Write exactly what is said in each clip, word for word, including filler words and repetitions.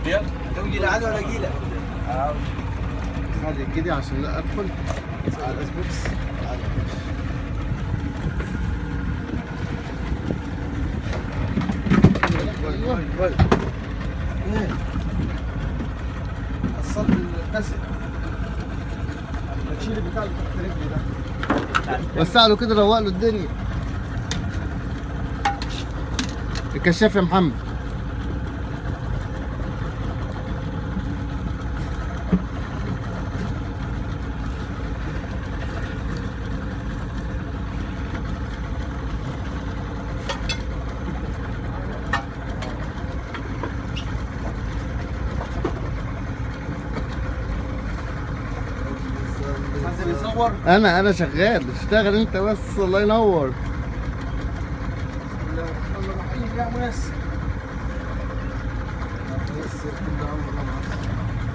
جيلة عادي ولا جيلة؟ هذه كده عشان لا ادخل على الاس بوكس. ايوه الصلب الكسر الشيل بتاع اللي تحت رجلي ده وسع له كده، روق له الدنيا. الكشاف يا محمد. انا انا شغال، اشتغل انت بس. الله ينور. بسم الله الرحمن الرحيم يا ميسر. ميسر كل امر معسر.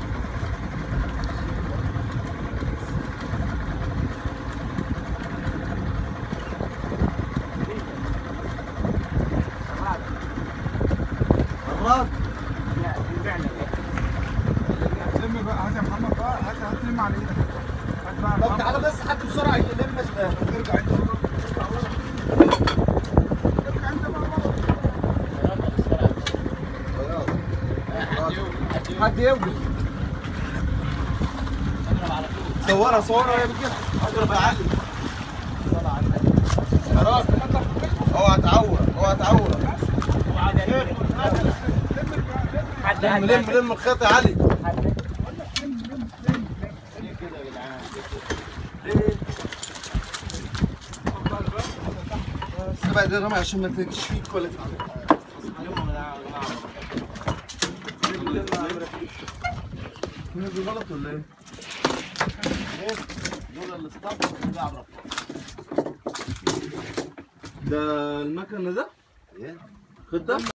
مرات لا فعلا لم بقى. هات يا محمد بقى، هات هات لم على ايدك. طب تعالى بس حد بسرعه يلم بس. ارجع انت ورا. ارجع انت بقى ورا. حد يوقف. صورها صورها يا بكده. اضرب يا علي. خلاص اوعى تعور، اوعى تعور. لم لم لم الخيط يا علي. بس بقى ده رمي عشان ما تجيش فيك ولا فيك. دي غلط ولا ايه؟ ايه؟ دول الاسطمبة اللي اعرف. ده المكنة ده؟ ايه؟ خد ده.